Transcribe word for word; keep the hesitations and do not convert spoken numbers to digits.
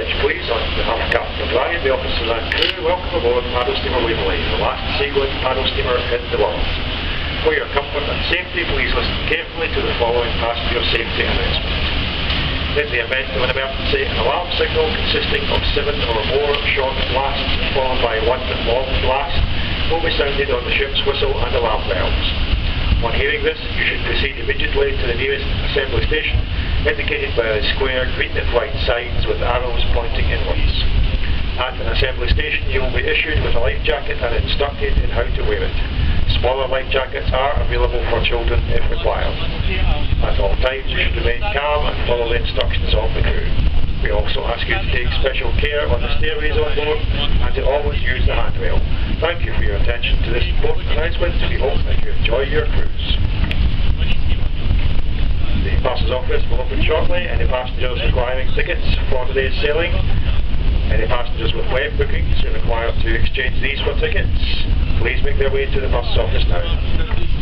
bridge, please. On behalf of Captain O'Brien, the officers and crew, welcome aboard paddle steamer Waverley, the last seagoing paddle steamer in the world. For your comfort and safety, please listen carefully to the following passenger safety announcement. In the event of an emergency, an alarm signal consisting of seven or more short blasts followed by one long blast will be sounded on the ship's whistle and alarm bells. On hearing this, you should proceed immediately to the nearest assembly station, indicated by the square green and white signs with arrows pointing inwards. At an assembly station, you will be issued with a life jacket and instructed in how to wear it. Smaller life jackets are available for children if required. At all times, you should remain calm and follow the instructions of the crew. We also ask you to take special care on the stairways on board and to always use the handrail. Thank you for your attention to this important announcement. We hope that you enjoy your cruise. The passes office will open shortly. Any passengers requiring tickets for today's sailing, any passengers with web bookings who require to exchange these for tickets, please make their way to the passes office now.